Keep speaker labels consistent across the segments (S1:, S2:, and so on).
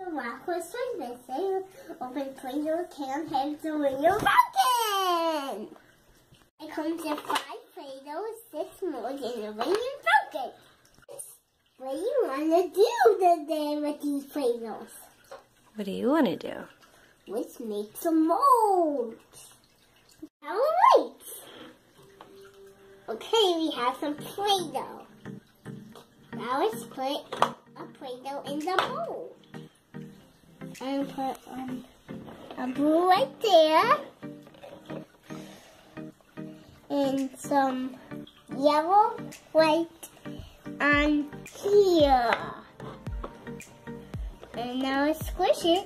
S1: Rock was missing. Open Play-Doh can have the William Falcon. It comes in 5 Play-Doh, 6 more than the William Falcon. What do you want to do today with these Play-Dohs?
S2: What do you want to do?
S1: Let's make some molds. Alright. Okay, we have some Play-Doh. Now let's put a Play-Doh in the mold. And put a blue right there. And some yellow, white on here. And now let's squish it.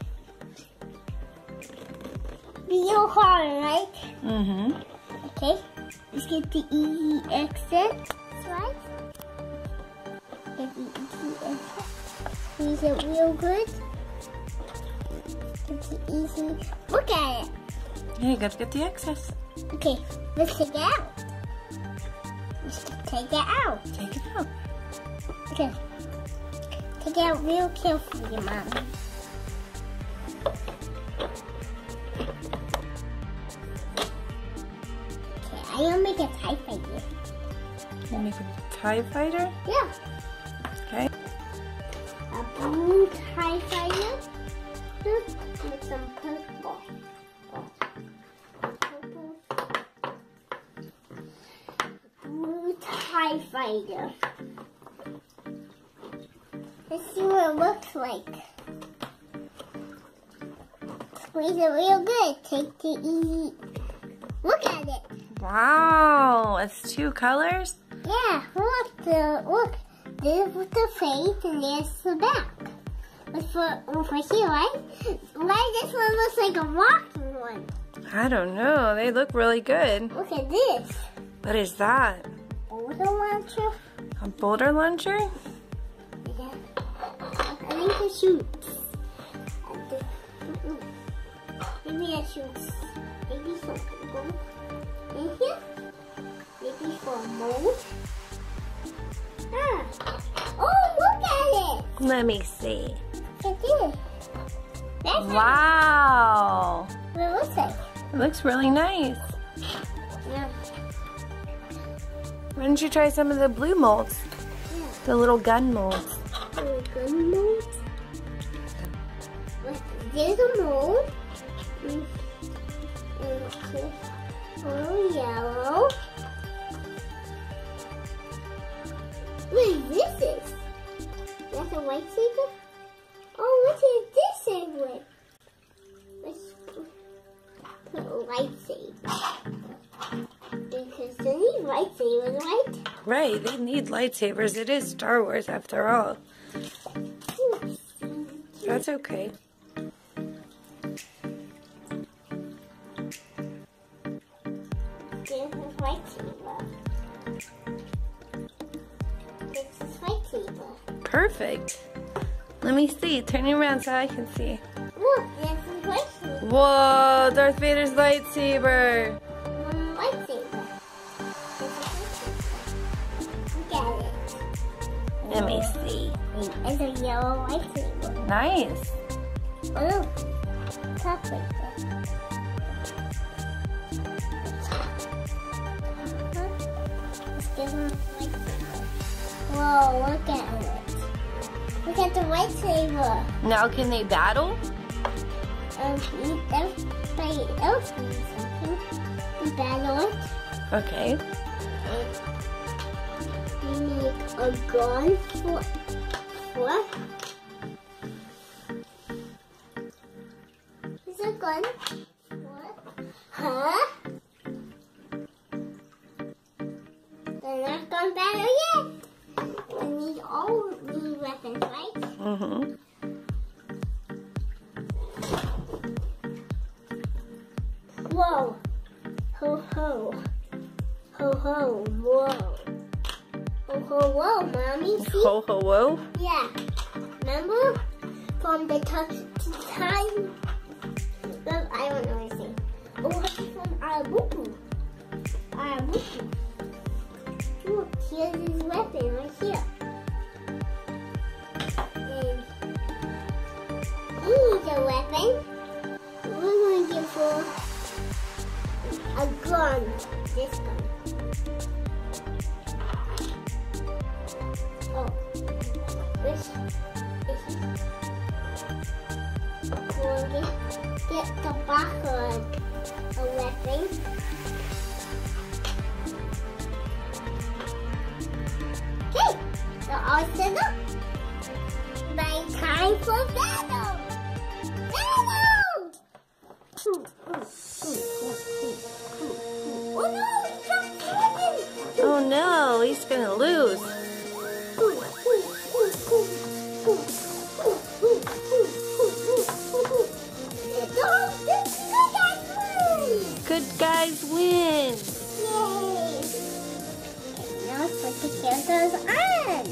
S1: Real hard, right?
S2: Mm-hmm.
S1: Okay, let's get the easy exit, right? Get the easy exit. Squeeze it real good. Get the easy. Look at it.
S2: Yeah, you gotta get the excess.
S1: Okay, let's take it out. Let's take it out.
S2: Take it out.
S1: Okay. Take it out real carefully, Mom. I'm gonna make a TIE fighter.
S2: You make a TIE fighter?
S1: Yeah.
S2: Okay.
S1: A blue TIE fighter with some purple. Blue TIE fighter. Let's see what it looks like. Squeeze it real good. Take the easy. Look at it.
S2: Wow, it's 2 colors?
S1: Yeah, look. There's the face and there's the back. Look for here, right? Why this one looks like a walking one?
S2: I don't know. They look really good.
S1: Look at this.
S2: What is that?
S1: Boulder launcher?
S2: A boulder launcher?
S1: Yeah. I think it shoots. Maybe it shoots. Maybe something goes in here. Maybe for a mold. Ah. Oh, look at it.
S2: Let me see.
S1: Look at this. That's
S2: Wow.
S1: what it looks like.
S2: It looks really nice.
S1: Yeah.
S2: Why don't you try some of the blue molds?
S1: Yeah.
S2: The little gun molds.
S1: Good mold. There's a mold. Oh, yellow. What is this? That's a lightsaber? Oh, what is this in with? Let's put a lightsaber. Because they need lightsabers, right?
S2: Right, they need lightsabers. It is Star Wars after all. That's okay.
S1: There's a lightsaber. This is lightsaber.
S2: Perfect. Let me see. Turn it around so I can see.
S1: Look, there's a lightsaber.
S2: Whoa, Darth Vader's lightsaber.
S1: One lightsaber. Look at it.
S2: Let me see.
S1: It's a yellow lightsaber.
S2: Nice.
S1: Oh, look. Top right there. Let's give him a lightsaber. Whoa, look at it. Look at the lightsaber.
S2: Now can they battle?
S1: Everybody else needs something. We battle it.
S2: Okay.
S1: We need a gun for Is a gun for huh? They're not gun battle yet. We need all these weapons, right?
S2: Mm-hmm.
S1: Whoa. Ho ho. Ho ho. Whoa. Ho ho whoa, Mommy. See?
S2: Ho ho whoa.
S1: Yeah. Remember? From the time. Well, I don't know what to say. Oh, it's from Arabuku. Arabuku. Look, here's his weapon right here. And then we're going to give her a gun. This gun. Oh, this is we'll get the back of a weapon. Okay, so all set up. My time for battle! Battle! Oh no, he's not swinging!
S2: Oh no, he's gonna lose. Good guys win!
S1: Yay! Now put the characters on!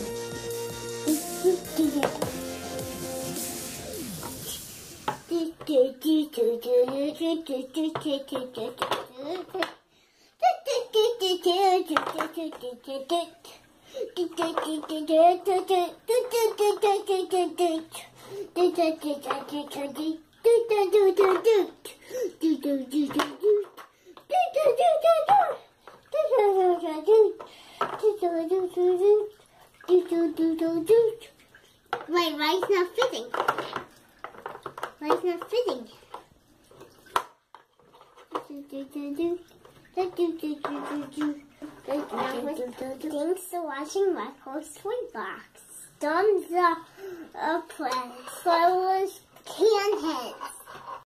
S1: Wait, why it's not fitting? Why it's not fitting? Thanks for watching Michael's Toybox. Thumbs up, press, followers, can hit.